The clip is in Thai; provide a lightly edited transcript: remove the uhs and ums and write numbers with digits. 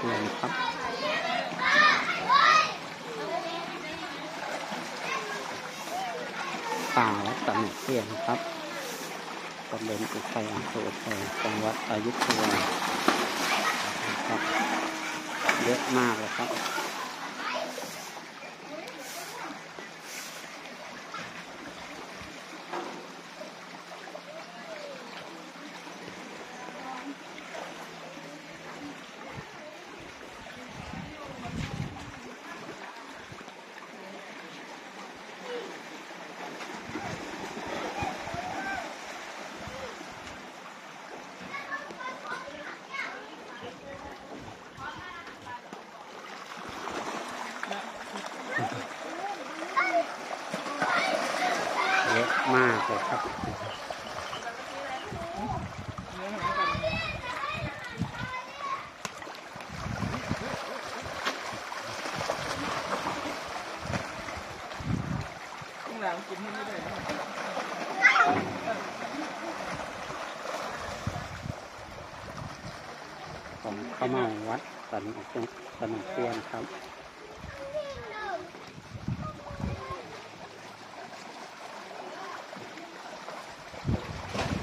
ทียนครับป่าวัดตะหนุเทียนครับตำบลอุทัยอำเภออุทัยจังหวัดอยุธยาครับเยอะมากเลยครับเยอะมากเลยครับของข้าวเม่าวัดตะหนุเทียนครับ